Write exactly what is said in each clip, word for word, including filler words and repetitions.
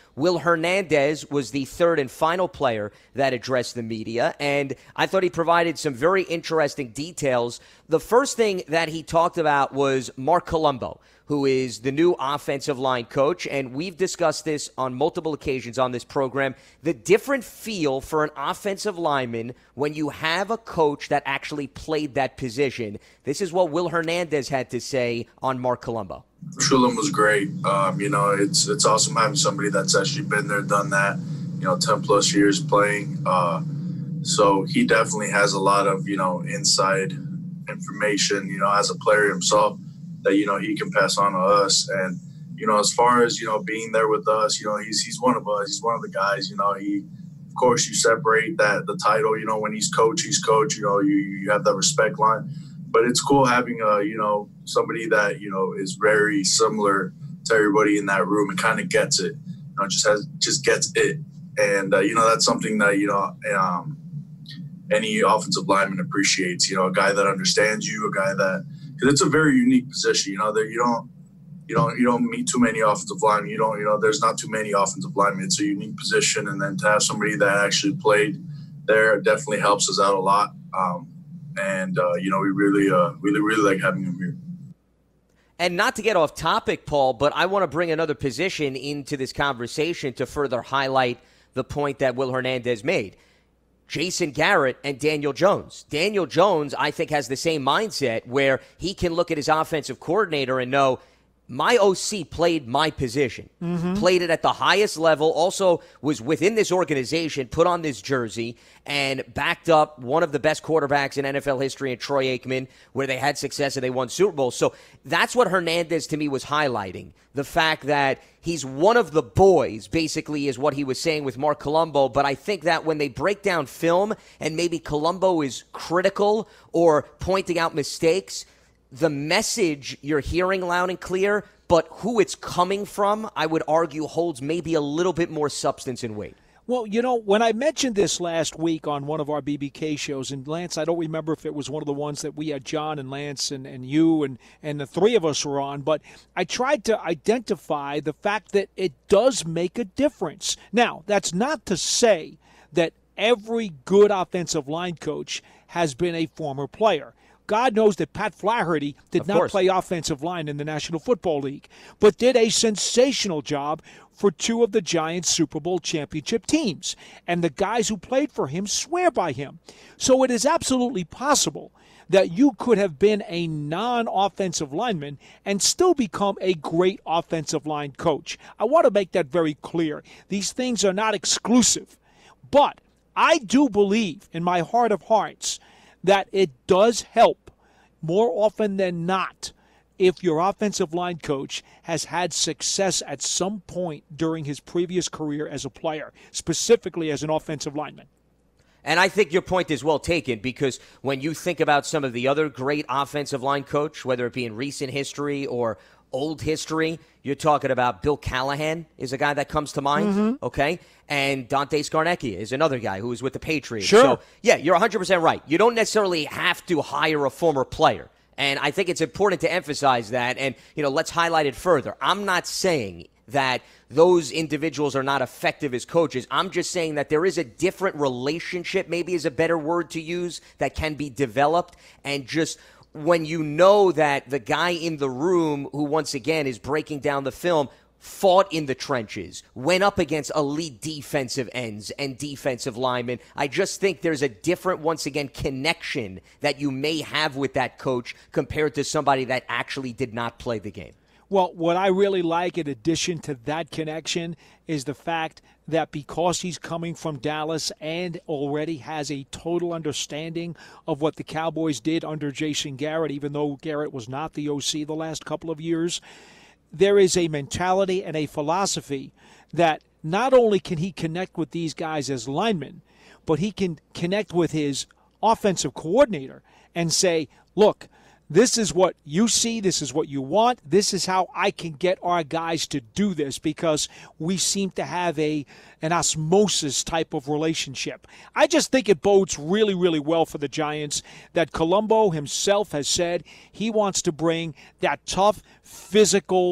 Will Hernandez was the third and final player that addressed the media, and I thought he provided some very interesting details. The first thing that he talked about was Mark Colombo, who is the new offensive line coach, and we've discussed this on multiple occasions on this program, the different feel for an offensive lineman when you have a coach that actually played that position. This is what Will Hernandez had to say on Mark Colombo. Shulem was great. Um, you know, it's it's awesome having somebody that's actually been there, done that, you know, ten plus years playing. Uh, so he definitely has a lot of, you know, inside information, you know, as a player himself, that, you know, he can pass on to us. And, you know, as far as, you know, being there with us, you know, he's he's one of us. He's one of the guys, you know, he, of course, you separate that, the title, you know, when he's coach, he's coach, you know, you, you have that respect line. But it's cool having, a, you know, somebody that, you know, is very similar to everybody in that room and kind of gets it, you know, just has, just gets it. And, uh, you know, that's something that, you know, um, any offensive lineman appreciates, you know, a guy that understands you, a guy that, because it's a very unique position, you know, that you don't, you don't, you don't meet too many offensive linemen. You don't, you know, there's not too many offensive linemen. It's a unique position. And then to have somebody that actually played there definitely helps us out a lot. Um, and, uh, you know, we really, uh, really, really like having him here. And not to get off topic, Paul, but I want to bring another position into this conversation to further highlight the point that Will Hernandez made. Jason Garrett and Daniel Jones. Daniel Jones, I think, has the same mindset where he can look at his offensive coordinator and know, my O C played my position, mm-hmm. played it at the highest level, also was within this organization, put on this jersey, and backed up one of the best quarterbacks in N F L history in Troy Aikman, where they had success and they won Super Bowls. So that's what Hernandez, to me, was highlighting. The fact that he's one of the boys, basically, is what he was saying with Mark Colombo. But I think that when they break down film and maybe Colombo is critical or pointing out mistakes, the message you're hearing loud and clear, but who it's coming from, I would argue, holds maybe a little bit more substance and weight. Well, you know, when I mentioned this last week on one of our B B K shows, and Lance, I don't remember if it was one of the ones that we had John and Lance and, and you and, and the three of us were on, but I tried to identify the fact that it does make a difference. Now, that's not to say that every good offensive line coach has been a former player. God knows that Pat Flaherty did of not course. play offensive line in the National Football League, but did a sensational job for two of the Giants' Super Bowl championship teams. And the guys who played for him swear by him. So it is absolutely possible that you could have been a non-offensive lineman and still become a great offensive line coach. I want to make that very clear. These things are not exclusive. But I do believe in my heart of hearts that it does help more often than not if your offensive line coach has had success at some point during his previous career as a player, specifically as an offensive lineman. And I think your point is well taken, because when you think about some of the other great offensive line coach, whether it be in recent history or old history, you're talking about Bill Callahan is a guy that comes to mind, mm-hmm. okay? And Dante Scarnecchia is another guy who was with the Patriots. Sure. So, yeah, you're one hundred percent right. You don't necessarily have to hire a former player. And I think it's important to emphasize that. And, you know, let's highlight it further. I'm not saying that those individuals are not effective as coaches. I'm just saying that there is a different relationship, maybe is a better word to use, that can be developed. And just when you know that the guy in the room who, once again, is breaking down the film, fought in the trenches, went up against elite defensive ends and defensive linemen. I just think there's a different, once again, connection that you may have with that coach compared to somebody that actually did not play the game. Well, what I really like in addition to that connection is the fact that because he's coming from Dallas and already has a total understanding of what the Cowboys did under Jason Garrett, even though Garrett was not the O C the last couple of years, there is a mentality and a philosophy that not only can he connect with these guys as linemen, but he can connect with his offensive coordinator and say, look, this is what you see, this is what you want, this is how I can get our guys to do this, because we seem to have a an osmosis type of relationship. I just think it bodes really, really well for the Giants that Colombo himself has said he wants to bring that tough, physical,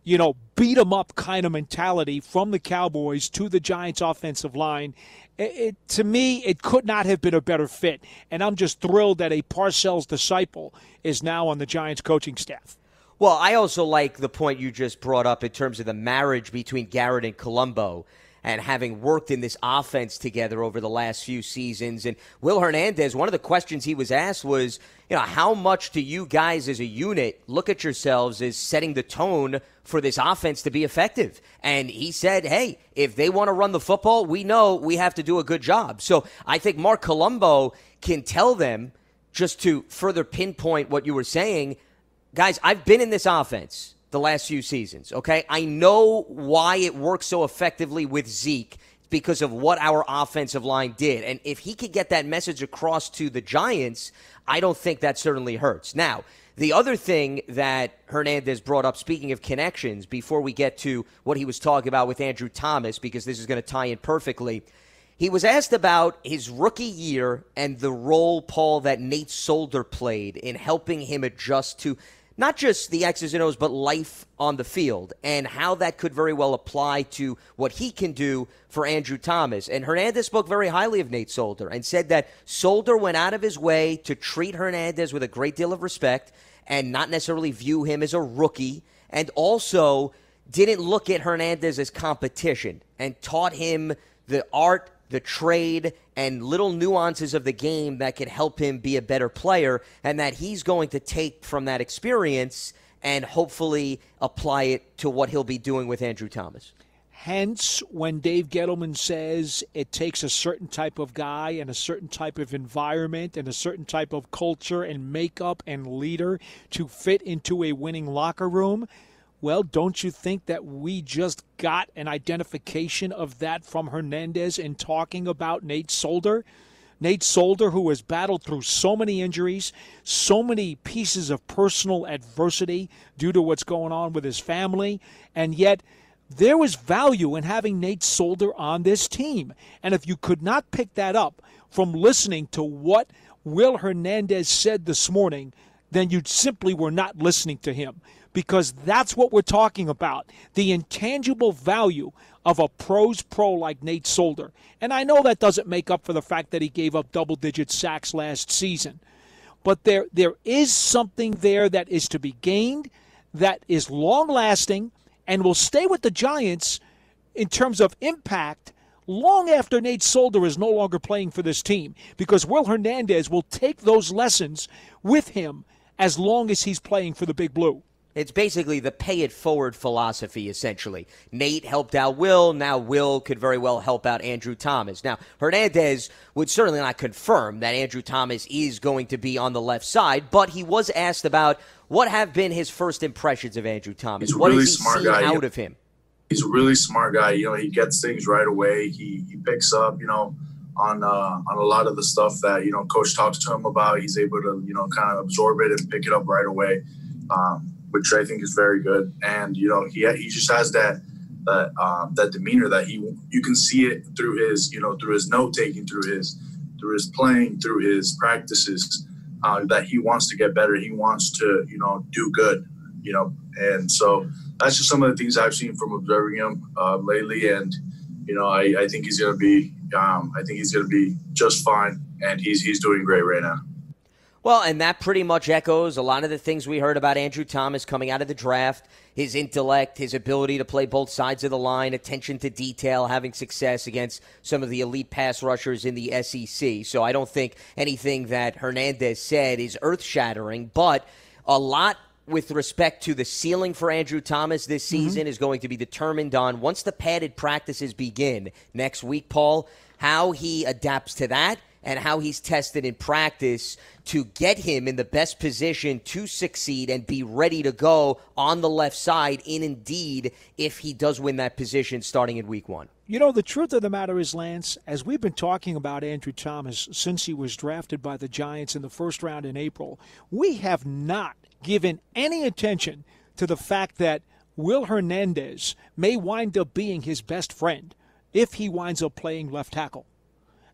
you know, beat 'em up kind of mentality from the Cowboys to the Giants offensive line. It, it, to me, it could not have been a better fit. And I'm just thrilled that a Parcells disciple is now on the Giants coaching staff. Well, I also like the point you just brought up in terms of the marriage between Garrett and Colombo and having worked in this offense together over the last few seasons. And Will Hernandez, one of the questions he was asked was, you know, how much do you guys as a unit look at yourselves as setting the tone for this offense to be effective? And he said, hey, if they want to run the football, we know we have to do a good job. So I think Mark Colombo can tell them, just to further pinpoint what you were saying, guys, I've been in this offense the last few seasons, okay? I know why it works so effectively with Zeke because of what our offensive line did. And if he could get that message across to the Giants, I don't think that certainly hurts. Now, the other thing that Hernandez brought up, speaking of connections, before we get to what he was talking about with Andrew Thomas, because this is going to tie in perfectly, he was asked about his rookie year and the role, Paul, that Nate Solder played in helping him adjust to not just the X's and O's, but life on the field, and how that could very well apply to what he can do for Andrew Thomas. And Hernandez spoke very highly of Nate Solder and said that Solder went out of his way to treat Hernandez with a great deal of respect and not necessarily view him as a rookie, and also didn't look at Hernandez as competition and taught him the art, the trade, and little nuances of the game that could help him be a better player, and that he's going to take from that experience and hopefully apply it to what he'll be doing with Andrew Thomas. Hence, when Dave Gettleman says it takes a certain type of guy and a certain type of environment and a certain type of culture and makeup and leader to fit into a winning locker room, well, don't you think that we just got an identification of that from Hernandez in talking about Nate Solder? Nate Solder, who has battled through so many injuries, so many pieces of personal adversity due to what's going on with his family, and yet there was value in having Nate Solder on this team. And if you could not pick that up from listening to what Will Hernandez said this morning, then you simply were not listening to him. Because that's what we're talking about, the intangible value of a pro's pro like Nate Solder. And I know that doesn't make up for the fact that he gave up double-digit sacks last season. But there, there is something there that is to be gained, that is long-lasting, and will stay with the Giants in terms of impact long after Nate Solder is no longer playing for this team. Because Will Hernandez will take those lessons with him as long as he's playing for the Big Blue. It's basically the pay-it-forward philosophy, essentially. Nate helped out Will. Now Will could very well help out Andrew Thomas. Now, Hernandez would certainly not confirm that Andrew Thomas is going to be on the left side, but he was asked about what have been his first impressions of Andrew Thomas. He's a what really has he smart seen guy. out of him? He's a really smart guy. You know, he gets things right away. He he picks up, you know, on uh, on a lot of the stuff that, you know, Coach talks to him about. He's able to, you know, kind of absorb it and pick it up right away. Um, which I think is very good. And, you know, he he just has that that um, that demeanor that he you can see it through his, you know, through his note taking, through his through his playing, through his practices, uh, that he wants to get better. He wants to, you know, do good, you know. And so that's just some of the things I've seen from observing him uh, lately. And, you know, I, I think he's going to be um, I think he's going to be just fine. And he's he's doing great right now. Well, and that pretty much echoes a lot of the things we heard about Andrew Thomas coming out of the draft, his intellect, his ability to play both sides of the line, attention to detail, having success against some of the elite pass rushers in the S E C. So I don't think anything that Hernandez said is earth-shattering, but a lot with respect to the ceiling for Andrew Thomas this season mm-hmm. is going to be determined on, once the padded practices begin next week, Paul, how he adapts to that and how he's tested in practice to get him in the best position to succeed and be ready to go on the left side in indeed if he does win that position starting in week one. You know, the truth of the matter is, Lance, as we've been talking about Andrew Thomas since he was drafted by the Giants in the first round in April, we have not given any attention to the fact that Will Hernandez may wind up being his best friend if he winds up playing left tackle.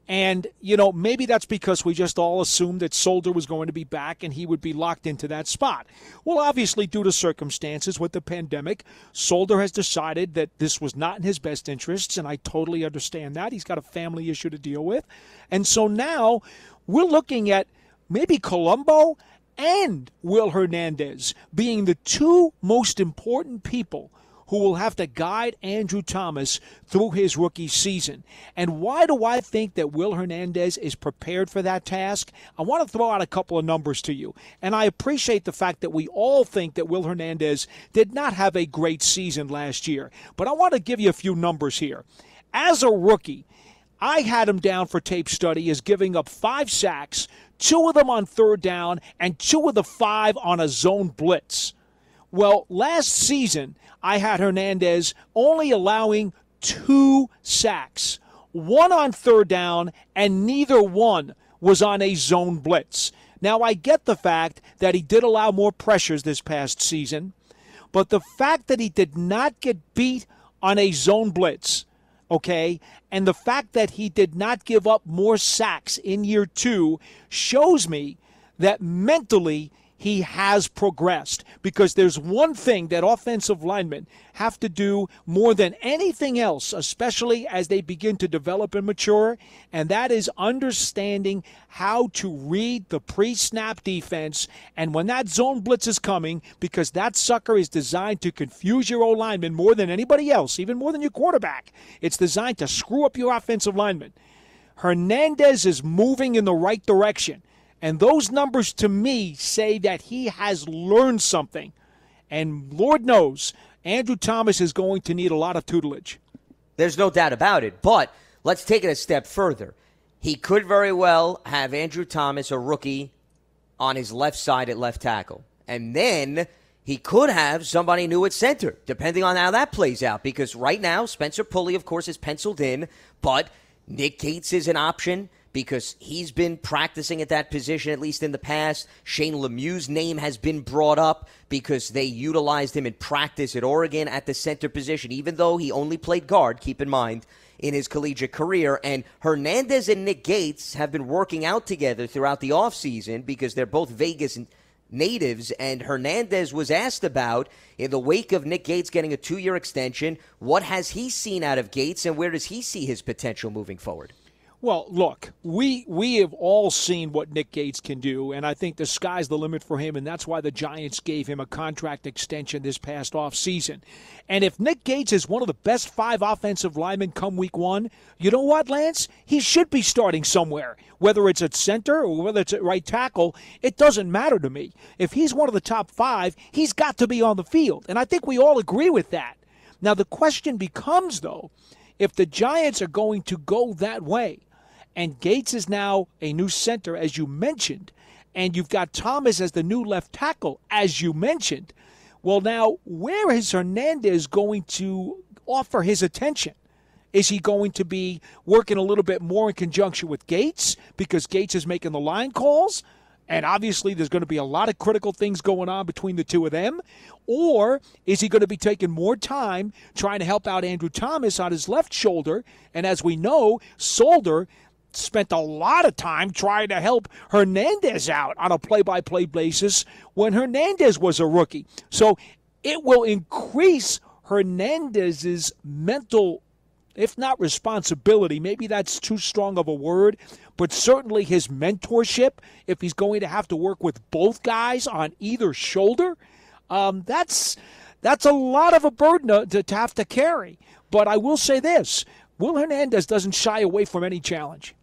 And, you know, maybe that's because we just all assumed that Solder was going to be back and he would be locked into that spot. Well, obviously, due to circumstances with the pandemic, Solder has decided that this was not in his best interests, and I totally understand that. He's got a family issue to deal with. And so now we're looking at maybe Colombo and Will Hernandez being the two most important people who will have to guide Andrew Thomas through his rookie season. And why do I think that Will Hernandez is prepared for that task? I want to throw out a couple of numbers to you. And I appreciate the fact that we all think that Will Hernandez did not have a great season last year. But I want to give you a few numbers here. As a rookie, I had him down for tape study as giving up five sacks, two of them on third down, and two of the five on a zone blitz. Well, last season, I had Hernandez only allowing two sacks, one on third down, and neither one was on a zone blitz. Now, I get the fact that he did allow more pressures this past season, but the fact that he did not get beat on a zone blitz, okay, and the fact that he did not give up more sacks in year two shows me that mentally he has progressed, because there's one thing that offensive linemen have to do more than anything else, especially as they begin to develop and mature, and that is understanding how to read the pre-snap defense. And when that zone blitz is coming, because that sucker is designed to confuse your O-lineman more than anybody else, even more than your quarterback. It's designed to screw up your offensive lineman. Hernandez is moving in the right direction. And those numbers, to me, say that he has learned something. And Lord knows, Andrew Thomas is going to need a lot of tutelage. There's no doubt about it. But let's take it a step further. He could very well have Andrew Thomas, a rookie, on his left side at left tackle. And then he could have somebody new at center, depending on how that plays out. Because right now, Spencer Pulley, of course, is penciled in. But Nick Gates is an option, because he's been practicing at that position, at least in the past. Shane Lemieux's name has been brought up because they utilized him in practice at Oregon at the center position, even though he only played guard, keep in mind, in his collegiate career. And Hernandez and Nick Gates have been working out together throughout the offseason because they're both Vegas natives, and Hernandez was asked about, in the wake of Nick Gates getting a two-year extension, what has he seen out of Gates, and where does he see his potential moving forward? Well, look, we we have all seen what Nick Gates can do, and I think the sky's the limit for him, and that's why the Giants gave him a contract extension this past offseason. And if Nick Gates is one of the best five offensive linemen come week one, you know what, Lance? He should be starting somewhere. Whether it's at center or whether it's at right tackle, it doesn't matter to me. If he's one of the top five, he's got to be on the field, and I think we all agree with that. Now, the question becomes, though, if the Giants are going to go that way, and Gates is now a new center, as you mentioned, and you've got Thomas as the new left tackle, as you mentioned. Well, now, where is Hernandez going to offer his attention? Is he going to be working a little bit more in conjunction with Gates because Gates is making the line calls? And obviously there's going to be a lot of critical things going on between the two of them. Or is he going to be taking more time trying to help out Andrew Thomas on his left shoulder? And as we know, Solder spent a lot of time trying to help Hernandez out on a play-by-play basis when Hernandez was a rookie. So it will increase Hernandez's mental, if not responsibility, maybe that's too strong of a word, but certainly his mentorship, if he's going to have to work with both guys on either shoulder. Um, that's that's a lot of a burden to, to have to carry. But I will say this, Will Hernandez doesn't shy away from any challenge.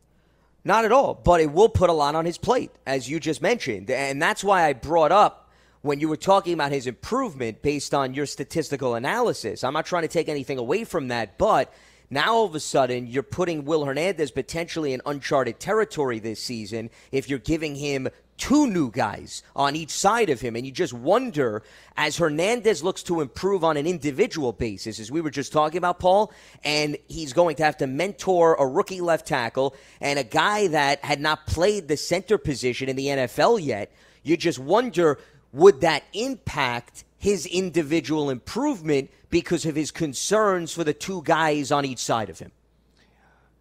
Not at all, but it will put a lot on his plate, as you just mentioned. And that's why I brought up when you were talking about his improvement based on your statistical analysis. I'm not trying to take anything away from that, but now all of a sudden you're putting Will Hernandez potentially in uncharted territory this season if you're giving him two new guys on each side of him. And you just wonder, as Hernandez looks to improve on an individual basis, as we were just talking about, Paul, and he's going to have to mentor a rookie left tackle and a guy that had not played the center position in the N F L yet, you just wonder, would that impact his individual improvement because of his concerns for the two guys on each side of him?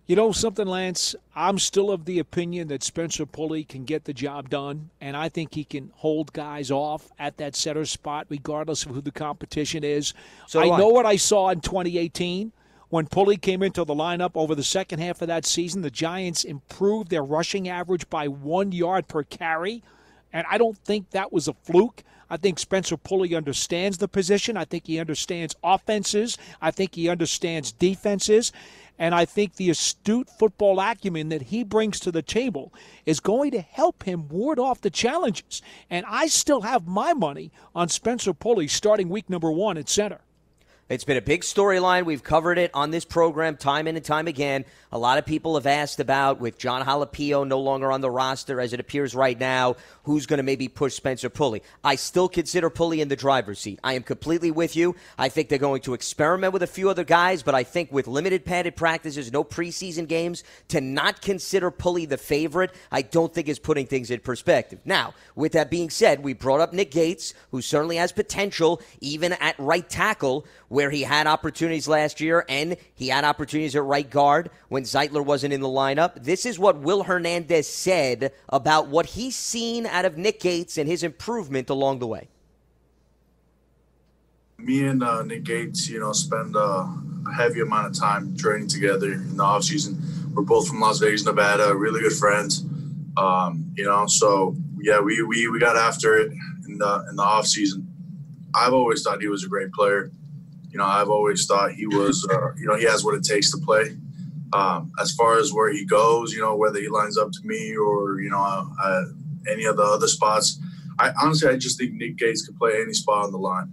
You know something, Lance? I'm still of the opinion that Spencer Pulley can get the job done, and I think he can hold guys off at that center spot regardless of who the competition is. So I do I. know what I saw in twenty eighteen. When Pulley came into the lineup over the second half of that season, the Giants improved their rushing average by one yard per carry, and I don't think that was a fluke. I think Spencer Pulley understands the position. I think he understands offenses. I think he understands defenses. And I think the astute football acumen that he brings to the table is going to help him ward off the challenges. And I still have my money on Spencer Pulley starting week number one at center. It's been a big storyline. We've covered it on this program time in and time again. A lot of people have asked about, with John Jalapeno no longer on the roster as it appears right now, who's going to maybe push Spencer Pulley. I still consider Pulley in the driver's seat. I am completely with you. I think they're going to experiment with a few other guys, but I think with limited padded practices, no preseason games, to not consider Pulley the favorite, I don't think is putting things in perspective. Now, with that being said, we brought up Nick Gates, who certainly has potential, even at right tackle, where he had opportunities last year, and he had opportunities at right guard when Zeitler wasn't in the lineup. This is what Will Hernandez said about what he's seen out of Nick Gates and his improvement along the way. Me and uh, Nick Gates, you know, spend uh, a heavy amount of time training together in the offseason. We're both from Las Vegas, Nevada, really good friends. Um, you know, so, yeah, we, we, we got after it in the, in the offseason. I've always thought he was a great player. You know, I've always thought he was, uh, you know, he has what it takes to play. Um, as far as where he goes, you know, whether he lines up to me or, you know, uh, any of the other spots, I honestly, I just think Nick Gates could play any spot on the line.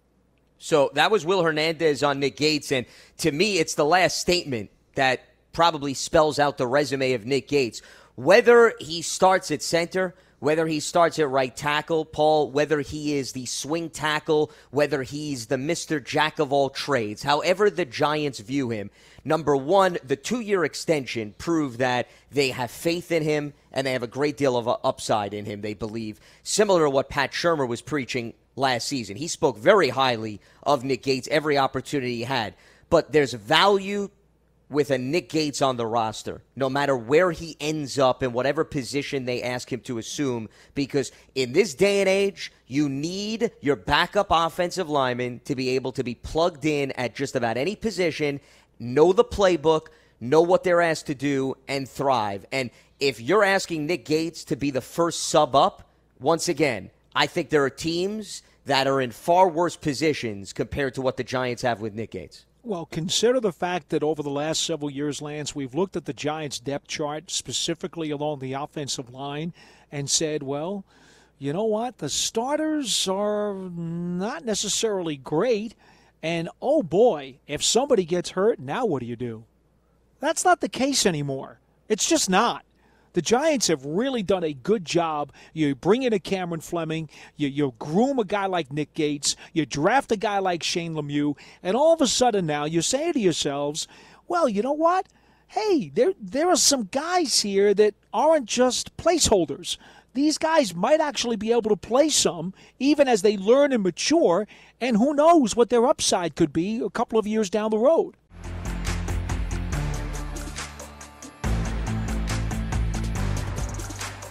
So that was Will Hernandez on Nick Gates, and to me, it's the last statement that probably spells out the resume of Nick Gates. Whether he starts at center, whether he starts at right tackle, Paul, whether he is the swing tackle, whether he's the Mister Jack of all trades, however the Giants view him, number one, the two-year extension proved that they have faith in him and they have a great deal of upside in him, they believe, similar to what Pat Shurmur was preaching last season. He spoke very highly of Nick Gates every opportunity he had, but there's value with a Nick Gates on the roster, no matter where he ends up in whatever position they ask him to assume, because in this day and age, you need your backup offensive lineman to be able to be plugged in at just about any position, know the playbook, know what they're asked to do, and thrive. And if you're asking Nick Gates to be the first sub up, once again, I think there are teams that are in far worse positions compared to what the Giants have with Nick Gates. Well, consider the fact that over the last several years, Lance, we've looked at the Giants' depth chart, specifically along the offensive line, and said, well, you know what? The starters are not necessarily great, and oh boy, if somebody gets hurt, now what do you do? That's not the case anymore. It's just not. The Giants have really done a good job. You bring in a Cameron Fleming, you, you groom a guy like Nick Gates, you draft a guy like Shane Lemieux, and all of a sudden now you say to yourselves, well, you know what? Hey, there there are some guys here that aren't just placeholders. These guys might actually be able to play some, even as they learn and mature, and who knows what their upside could be a couple of years down the road.